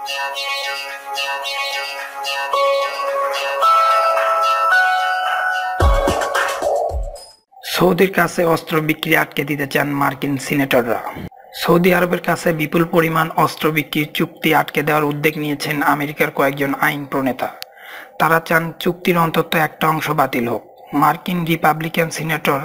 সৌদির কাছে অস্ত্র বিক্রি আটকে দিতে চান মার্কিন সিনেটররা। সৌদি আরবের কাছে বিপুল পরিমাণ অস্ত্র বিক্রির চুক্তি আটকে দেওয়ার উদ্যোগ নিয়েছেন আমেরিকার কয়েকজন আইন প্রণেতা। তারা চান চুক্তির অন্তত একটা অংশ বাতিল হোক। মার্কিন রিপাবলিকান সিনেটর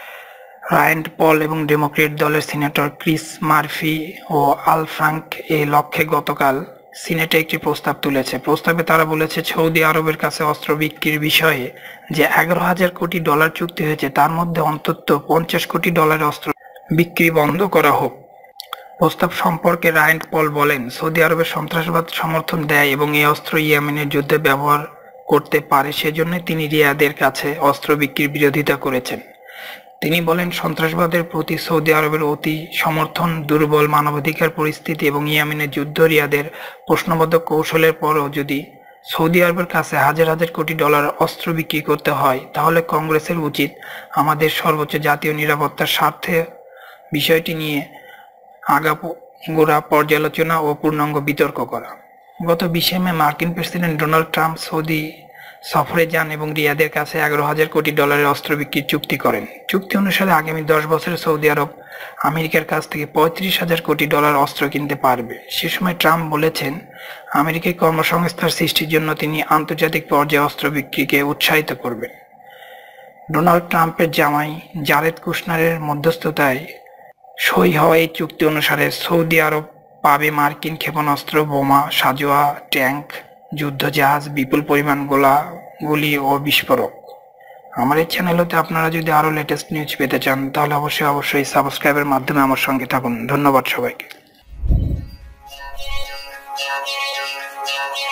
রায়ান পল এবং ডেমোক্রেট দলের সিনেটর ক্রিস মার্ফি ও আল ফ্রাঙ্ক এই লক্ষ্যে গতকাল সিনেটে একটি প্রস্তাব তুলেছে। প্রস্তাবে তারা বলেছে, সৌদি আরবের কাছে অস্ত্র বিক্রির বিষয়ে যে 11,000 কোটি ডলার চুক্তি হয়েছে তার মধ্যে অন্তত 50 কোটি ডলারের অস্ত্র বিক্রি বন্ধ করা হোক। প্রস্তাব সম্পর্কে রায়ান পল বলেন, সৌদি আরবের সন্ত্রাসবাদ সমর্থন দেয় এবং এই অস্ত্র ইয়েমেনের যুদ্ধে ব্যবহার করতে পারে, সেজন্য তিনি রিয়াদের কাছে অস্ত্র বিক্রির বিরোধিতা করেছেন। তিনি বলেন, সন্ত্রাসবাদের প্রতি সৌদি আরবের অতি সমর্থন, দুর্বল মানবাধিকার পরিস্থিতি এবং ইয়েমেনের যুদ্ধ রিয়াদের প্রশ্নবোধক কৌশলের পরও যদি সৌদি আরবের কাছে হাজার হাজার কোটি ডলার অস্ত্র বিক্রি করতে হয়, তাহলে কংগ্রেসের উচিত আমাদের সর্বোচ্চ জাতীয় নিরাপত্তার স্বার্থে বিষয়টি নিয়ে আগাগোড়া পর্যালোচনা ও পূর্ণাঙ্গ বিতর্ক করা। গত 20 মে মার্কিন প্রেসিডেন্ট ডোনাল্ড ট্রাম্প সৌদি সফরে যান এবং রিয়াদের কাছে 11,000 কোটি ডলারের অস্ত্র বিক্রির চুক্তি করেন। চুক্তি অনুসারে আগামী 10 বছরে সৌদি আরব আমেরিকার কাছ থেকে 35,000 কোটি ডলার অস্ত্র কিনতে পারবে। সে সময় ট্রাম্প বলেছেন, আমেরিকায় কর্মসংস্থান সৃষ্টির জন্য তিনি আন্তর্জাতিক পর্যায়ে অস্ত্র বিক্রিকে উৎসাহিত করবেন। ডোনাল্ড ট্রাম্পের জামাই জারেদ কুশনারের মধ্যস্থতায় সই হওয়া এই চুক্তি অনুসারে সৌদি আরব পাবে মার্কিন ক্ষেপণাস্ত্র, বোমা, সাঁজোয়া, ট্যাঙ্ক, যুদ্ধজাহাজ, বিপুল পরিমাণ গুলি ও বিস্ফোরক। আমার এই চ্যানেলতে আপনারা যদি আরো লেটেস্ট নিউজ পেতে চান তাহলে অবশ্যই সাবস্ক্রাইবের মাধ্যমে আমার সঙ্গে থাকুন। ধন্যবাদ সবাইকে।